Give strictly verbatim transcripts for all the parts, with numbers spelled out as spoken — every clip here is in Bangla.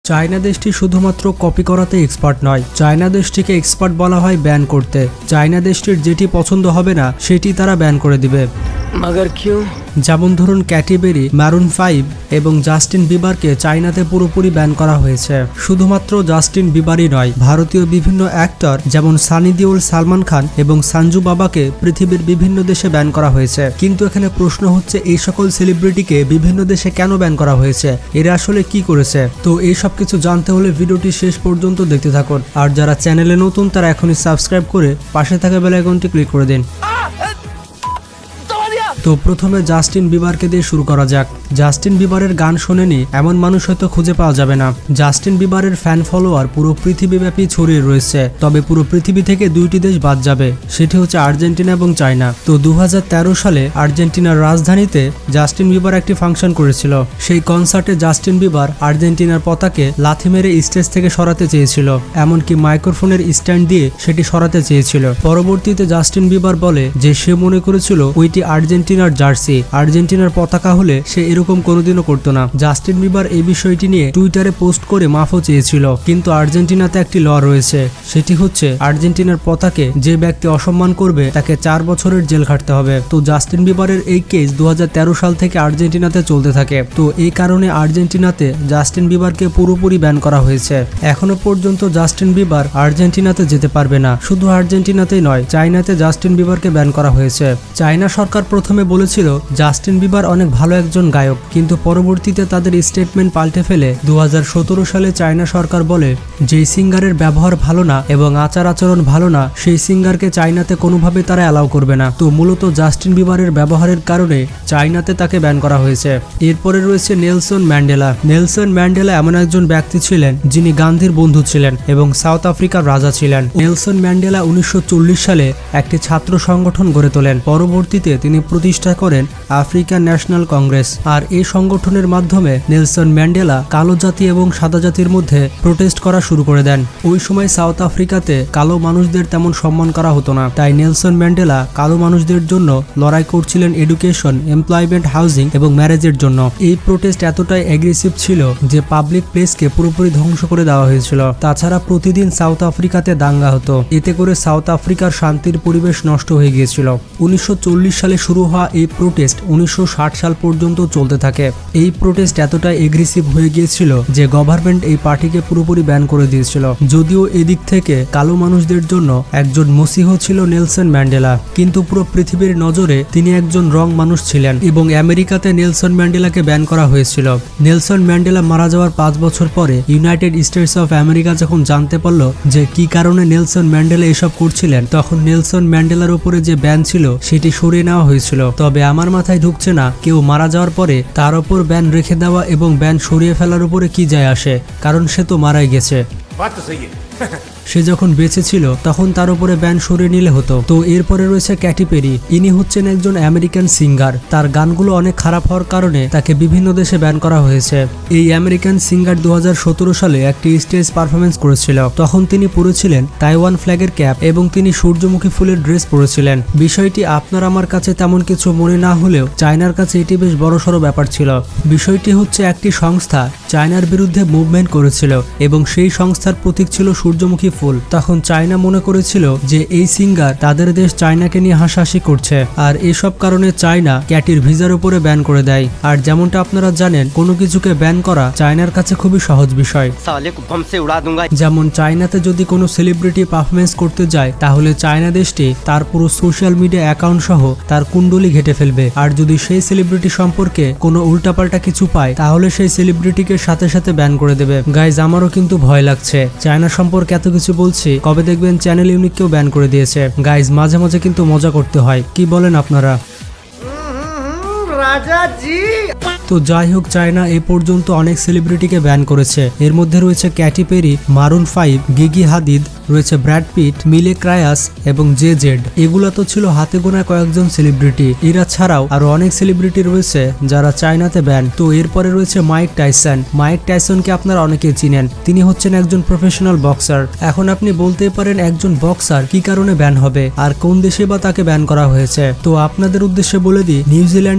চায়না দেশটি শুধুমাত্র কপি করাতে এক্সপার্ট নয়, চায়না দেশটিকে এক্সপার্ট বলা হয় ব্যান করতে। চায়না দেশটির যেটি পছন্দ হবে না সেটি তারা ব্যান করে দিবে। मगर क्यों? যেমন ধরুন ক্যাটি বেরি, ম্যারুন ফাইভ এবং জাস্টিন বিবারকে চায়নাতে পুরোপুরি ব্যান করা হয়েছে। শুধুমাত্র জাস্টিন বিবারই নয়, ভারতীয় বিভিন্ন অ্যাক্টর যেমন সানি দেওল, সালমান খান এবং সঞ্জু বাবাকে পৃথিবীর বিভিন্ন দেশে ব্যান করা হয়েছে। কিন্তু এখানে প্রশ্ন হচ্ছে, এই সকল সেলিব্রিটিকে বিভিন্ন দেশে কেন ব্যান করা হয়েছে, এরা আসলে কি করেছে? তো এই সব কিছু জানতে হলে ভিডিওটি শেষ পর্যন্ত দেখতে থাকুন। আর যারা চ্যানেলে নতুন তারা এখনই সাবস্ক্রাইব করে পাশে থাকা বেল আইকনটি ক্লিক করে দিন। তো প্রথমে জাস্টিন বিবারকে দিয়ে শুরু করা যাক। জাস্টিন বিবারের গান শোনেনি এমন মানুষ হয়তো খুঁজে পাওয়া যাবে না। জাস্টিন বিবারের ফ্যান ফলোয়ার পুরো পৃথিবীব্যাপী ছড়িয়ে রয়েছে, তবে পুরো পৃথিবী থেকে দুইটি দেশ বাদ যাবে, সেটি হচ্ছে আর্জেন্টিনা এবং চায়না। তো দু হাজার তেরো সালে আর্জেন্টিনার রাজধানীতে জাস্টিন বিবার একটি ফাংশন করেছিল। সেই কনসার্টে জাস্টিন বিবার আর্জেন্টিনার পতাকে লাথি মেরে স্টেজ থেকে সরাতে চেয়েছিল, এমনকি মাইক্রোফোনের স্ট্যান্ড দিয়ে সেটি সরাতে চেয়েছিল। পরবর্তীতে জাস্টিন বিবার বলে যে সে মনে করেছিল ওইটি আর্জেন্টিনা জার্সি, আর্জেন্টিনার পতাকা হলে সে এরকম কোনোদিনও করতো না। জাস্টিন বিবার এই বিষয়টি নিয়ে টুইটারে পোস্ট করে মাফও চেয়েছিল, কিন্তু আর্জেন্টিনাতে একটি ল রয়েছে, সেটি হচ্ছে আর্জেন্টিনার পতাকে যে ব্যক্তি অসম্মান করবে তাকে চার বছরের জেল খাটতে হবে। তো জাস্টিন বিবারের এই কেস দু হাজার তেরো সাল থেকে আর্জেন্টিনাতে চলতে থাকে। তো এই কারণে আর্জেন্টিনাতে জাস্টিন বিবারকে পুরোপুরি ব্যান করা হয়েছে। এখনো পর্যন্ত জাস্টিন বিবার আর্জেন্টিনাতে যেতে পারবে না। শুধু আর্জেন্টিনাতেই নয়, চায়নাতে জাস্টিন বিবারকে ব্যান করা হয়েছে। চায়না সরকার প্রথমে বলেছিল জাস্টিন বিবার অনেক ভালো একজন গায়ক, কিন্তু পরবর্তীতে তাদের স্টেটমেন্ট পাল্টে ফেলে দু হাজার সতেরো সালে চায়না সরকার বলে যেই সিঙ্গারের ব্যবহার ভালো না এবং আচার আচরণ ভালো না সেই সিঙ্গারকে চায়নাতে কোনোভাবে তারা অ্যালাউ করবে না। তো মূলত জাস্টিন বিবারের ব্যবহারের কারণে চায়নাতে তাকে ব্যান করা হয়েছে। এরপরে রয়েছে নেলসন ম্যান্ডেলা। নেলসন ম্যান্ডেলা এমন একজন ব্যক্তি ছিলেন যিনি গান্ধীর বন্ধু ছিলেন এবং সাউথ আফ্রিকার রাজা ছিলেন। নেলসন ম্যান্ডেলা উনিশশো চল্লিশ সালে একটি ছাত্র সংগঠন গড়ে তোলেন। পরবর্তীতে তিনি প্রতিষ্ঠা করেন আফ্রিকান ন্যাশনাল কংগ্রেস। আর এই সংগঠনের মাধ্যমে নেলসন ম্যান্ডেলা কালো জাতি এবং সাদা জাতির মধ্যে প্রোটেস্ট করা শুরু করে দেন। ওই সময় সাউথ আফ্রিকাতে কালো মানুষদের তেমন সম্মান করা হতো না, তাই নেলসন ম্যান্ডেলা কালো মানুষদের জন্য লড়াই করছিলেন এডুকেশন, এমপ্লয়মেন্ট, হাউজিং এবং ম্যারেজের জন্য। এই প্রোটেস্ট এতটাই অ্যাগ্রেসিভ ছিল যে পাবলিক প্লেসকে পুরোপুরি ধ্বংস করে দেওয়া হয়েছিল। তাছাড়া প্রতিদিন সাউথ আফ্রিকাতে দাঙ্গা হতো, এতে করে সাউথ আফ্রিকার শান্তির পরিবেশ নষ্ট হয়ে গিয়েছিল। উনিশশো চল্লিশ সালে শুরু হওয়া এই প্রোটেস্ট উনিশশো ষাট সাল পর্যন্ত চলতে থাকে। এই প্রোটেস্ট এতটাই এগ্রেসিভ হয়ে গিয়েছিল যে গভর্নমেন্ট এই পার্টিকে পুরোপুরি ব্যান করে দিয়েছিল। যদিও এদিক থেকে কালো মানুষদের জন্য একজন মসিহ ছিল নেলসন ম্যান্ডেলা, কিন্তু পুরো পৃথিবীর নজরে তিনি একজন রং মানুষ ছিলেন এবং আমেরিকাতে নেলসন ম্যান্ডেলাকে ব্যান করা হয়েছিল। নেলসন ম্যান্ডেলা মারা যাওয়ার পাঁচ বছর পরে ইউনাইটেড স্টেটস অফ আমেরিকা যখন জানতে পারল যে কি কারণে নেলসন ম্যান্ডেলা এসব করছিলেন, তখন নেলসন ম্যান্ডেলার উপরে যে ব্যান ছিল সেটি সরিয়ে নেওয়া হয়েছিল। তবে আমার মাথায় ঢুকছে না কেউ মারা যাওয়ার পরে তার উপর ব্যান রেখে দেওয়া এবং ব্যান সরিয়ে ফেলার উপরে কি যায় আসে, কারণ সে তো মারাই গেছে। সে যখন বেঁচে ছিল তখন তার উপরে ব্যান সরিয়ে নিলে হতো। তো এরপরে রয়েছে ক্যাটি পেরি। ইনি হচ্ছেন একজন আমেরিকান সিঙ্গার। তার গানগুলো অনেক খারাপ হওয়ার কারণে তাকে বিভিন্ন দেশে ব্যান করা হয়েছে। এই আমেরিকান সিঙ্গার দু হাজার সতেরো সালে একটি স্টেজ পারফরমেন্স করেছিল। তখন তিনি পরেছিলেন তাইওয়ান ফ্ল্যাগের ক্যাপ এবং তিনি সূর্যমুখী ফুলের ড্রেস পরেছিলেন। বিষয়টি আপনার আমার কাছে তেমন কিছু মনে না হলেও চায়নার কাছে এটি বেশ বড়সড় ব্যাপার ছিল। বিষয়টি হচ্ছে একটি সংস্থা চায়নার বিরুদ্ধে মুভমেন্ট করেছিল এবং সেই সংস্থার প্রতীক ছিল সূর্যমুখী ফুল। তখন চায়না মনে করেছিল যে এই সিঙ্গার তাদের দেশ চায়নাকে নিয়ে হাসাহাসি করছে, আর এসব কারণে চায়না ক্যাটির ভিসার উপরে ব্যান করে দেয়। আর যেমনটা আপনারা জানেন, কোনো কিছুকে ব্যান করা চায়নার কাছে খুবই সহজ বিষয়। যেমন চায়নাতে যদি কোনো সেলিব্রিটি পারফরমেন্স করতে যায় তাহলে চায়না দেশটি তার পুরো সোশ্যাল মিডিয়া অ্যাকাউন্ট সহ তার কুণ্ডলি ঘেটে ফেলবে। আর যদি সেই সেলিব্রিটি সম্পর্কে কোনো উল্টাপাল্টা কিছু পায় তাহলে সেই সেলিব্রিটিকে সাথে সাথে ব্যান করে দেবে। গাইজ, আমারও কিন্তু ভয় লাগছে। চায়না সম্পর্কে এত কিছু বলছি, কবে দেখবেন চ্যানেল ইউনিককেও ব্যান করে দিয়েছে। গাইজ, মাঝে মাঝে কিন্তু মজা করতে হয়, কি বলেন আপনারা? তো যাই হোক, চায়না এ পর্যন্ত অনেক সেলিব্রিটিকে ব্যান করেছে। এর মধ্যে রয়েছে ক্যাটি পেরি, মারুন ফাইভ, গিগি হাদিদ, রয়েছে ব্র্যাড পিট, মিলে ক্রায়াস এবং জে জেড। এগুলো তো ছিল হাতে গোনা কয়েকজন সেলিব্রিটি। এরা ছাড়াও আরো অনেক সেলিব্রিটি রয়েছে যারা চায়নাতে ব্যান। তো এরপরে রয়েছে মাইক টাইসন। মাইক টাইসনকে আপনারা অনেকে চিনেন, তিনি হচ্ছেন একজন প্রফেশনাল বক্সার। এখন আপনি বলতে পারেন একজন বক্সার কি কারণে ব্যান হবে আর কোন দেশে বা তাকে ব্যান করা হয়েছে। তো আপনাদের উদ্দেশ্যে বলে দিই, নিউজিল্যান্ডে মাইক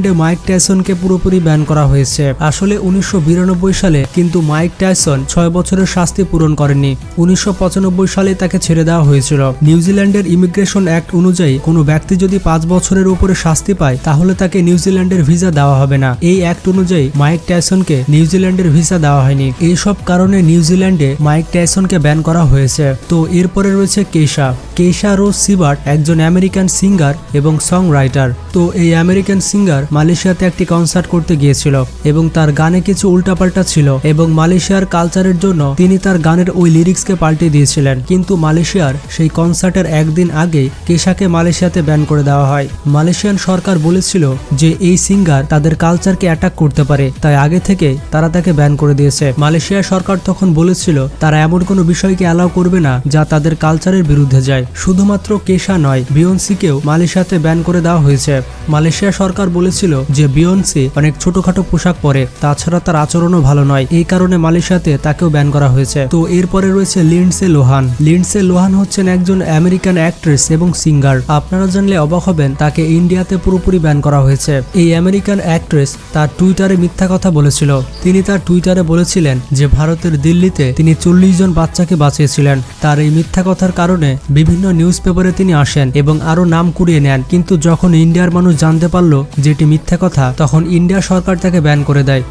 টাইসনকে পুরোপুরি ব্যান করা হয়েছে। আসলে উনিশশো বিরানব্বই সালে কিন্তু মাইক টাইসন ছয় বছরের শাস্তি পূরণ করেননি। উনিশশো পঁচানব্বই সালে তাকে ছেড়ে দেওয়া হয়েছিল। নিউজিল্যান্ডের ইমিগ্রেশন অ্যাক্ট অনুযায়ী কোনো ব্যক্তি যদি পাঁচ বছরের উপরে শাস্তি পায় তাহলে তাকে নিউজিল্যান্ডের ভিসা দেওয়া হবে না। এই অ্যাক্ট অনুযায়ী মাইক টাইসনকে নিউজিল্যান্ডের ভিসা দেওয়া হয়নি। এইসব কারণে নিউজিল্যান্ডে মাইক টাইসনকে ব্যান করা হয়েছে। তো এরপরে রয়েছে কেশা। কেশা রোজ সিবার্ট একজন আমেরিকান সিঙ্গার এবং সং রাইটার। তো এই আমেরিকান সিঙ্গার মালয়েশিয়াতে একটি কনসার্ট করতে গিয়েছিল এবং তার গানে কিছু উল্টাপাল্টা ছিল এবং মালয়েশিয়ার কালচারের জন্য তিনি তার গানের ওই লিরিক্সকে পাল্টে দিয়েছিলেন। কিন্তু মালয়েশিয়ার সেই কনসার্টের একদিন আগে কেশাকে মালয়েশিয়াতে ব্যান করে দেওয়া হয়। মালয়েশিয়ান সরকার বলেছিল যে এই সিঙ্গার তাদের কালচারকে অ্যাটাক করতে পারে, তাই আগে থেকে তারা তাকে ব্যান করে দিয়েছে। মালয়েশিয়া সরকার তখন বলেছিল তারা এমন কোনো বিষয়কে অ্যালাউ করবে না যা তাদের কালচারের বিরুদ্ধে যায়। শুধুমাত্র কেশা নয়, বিয়ন্সিকেও মালয়েশিয়াতে ব্যান করে দেওয়া হয়েছে। মালয়েশিয়া সরকার বলেছিল যে বিয়ন্সি অনেক ছোটখাটো পোশাক পরে, তাছাড়া তার আচরণও ভালো নয়, এই কারণে মালয়েশিয়াতে তাকেও ব্যান করা হয়েছে। তো এরপরে রয়েছে লিন্ডসে লোহান। লিন্ডসে লোহান হচ্ছেন একজন আমেরিকান অ্যাক্ট্রেস এবং সিঙ্গার। আপনারা জানলে অবাক হবেন তাকে ইন্ডিয়াতে পুরোপুরি ব্যান করা হয়েছে। এই আমেরিকান অ্যাক্ট্রেস তার টুইটারে মিথ্যা কথা বলেছিল। তিনি তার টুইটারে বলেছিলেন যে ভারতের দিল্লিতে তিনি চল্লিশ জন বাচ্চাকে বাঁচিয়েছিলেন। তার এই মিথ্যা কথার কারণে বিভিন্ন নিউজ পেপারে তিনি আসেন এবং আরো নাম কুড়িয়ে নেন। কিন্তু যখন ইন্ডিয়ার মানুষ জানতে পারলো যেটি মিথ্যা কথা, তখন ইন্ডিয়া সরকার তাকে ব্যান করে দেয়।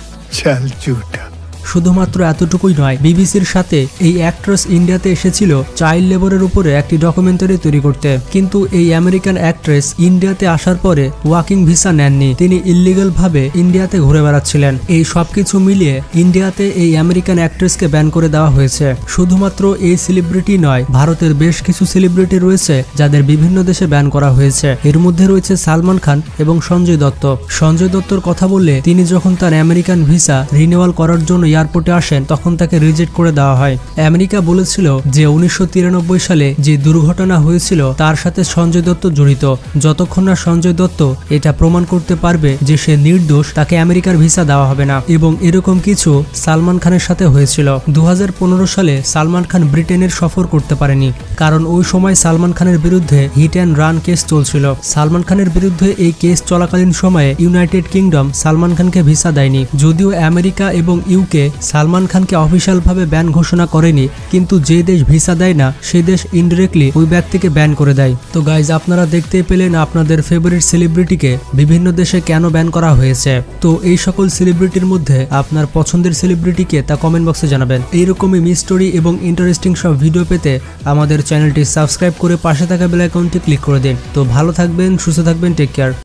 চল ঝুটা। শুধুমাত্র এতটুকুই নয়, বিবিসির সাথে এই অ্যাক্ট্রেস ইন্ডিয়াতে এসেছিল চাইল্ড লেবারের উপরে একটি ডকুমেন্টারি তৈরি করতে। কিন্তু এই আমেরিকান অ্যাক্ট্রেস ইন্ডিয়াতে আসার পরে ওয়াকিং ভিসা নেননি, তিনি ইল্লিগাল ভাবে ইন্ডিয়াতে ঘুরে বেড়াচ্ছিলেন। এই সবকিছু মিলিয়ে ইন্ডিয়াতে এই আমেরিকান অ্যাক্ট্রেসকে ব্যান করে দেওয়া হয়েছে। শুধুমাত্র এই সেলিব্রিটি নয়, ভারতের বেশ কিছু সেলিব্রিটি রয়েছে যাদের বিভিন্ন দেশে ব্যান করা হয়েছে। এর মধ্যে রয়েছে সালমান খান এবং সঞ্জয় দত্ত। সঞ্জয় দত্তর কথা বললে তিনি যখন তার আমেরিকান ভিসা রিনিউয়াল করার জন্য এয়ারপোর্টে আসেন তখন তাকে রিজেক্ট করে দেওয়া হয়। আমেরিকা বলেছিল যে উনিশশো তিরানব্বই সালে যে দুর্ঘটনা হয়েছিল তার সাথে সঞ্জয় দত্ত জড়িত। যতক্ষণ না সঞ্জয় দত্ত এটা প্রমাণ করতে পারবে যে সে নির্দোষ, তাকে আমেরিকার ভিসা দেওয়া হবে না। এবং এরকম কিছু সালমান খানের সাথে হয়েছিল। দু হাজার পনেরো সালে সালমান খান ব্রিটেনের সফর করতে পারেনি, কারণ ওই সময় সালমান খানের বিরুদ্ধে হিট অ্যান্ড রান কেস চলছিল। সালমান খানের বিরুদ্ধে এই কেস চলাকালীন সময়ে ইউনাইটেড কিংডম সালমান খানকে ভিসা দেয়নি। যদিও আমেরিকা এবং ইউকে সালমান খানকে অফিসিয়ালভাবে ব্যান ঘোষণা করেনি, কিন্তু যে দেশ ভিসা দেয় না সেই দেশ ইনডিরেক্টলি ওই ব্যক্তিকে ব্যান করে দেয়। তো গাইজ, আপনারা দেখতেই পেলেন আপনাদের ফেভারিট সেলিব্রিটিকে বিভিন্ন দেশে কেন ব্যান করা হয়েছে। তো এই সকল সেলিব্রিটির মধ্যে আপনার পছন্দের সেলিব্রিটিকে তা কমেন্ট বক্সে জানাবেন। এইরকমই মিস্টরি এবং ইন্টারেস্টিং সব ভিডিও পেতে আমাদের চ্যানেলটি সাবস্ক্রাইব করে পাশে থাকা বেল আইকনটি ক্লিক করে দিন। তো ভালো থাকবেন, সুস্থ থাকবেন, টেক কেয়ার।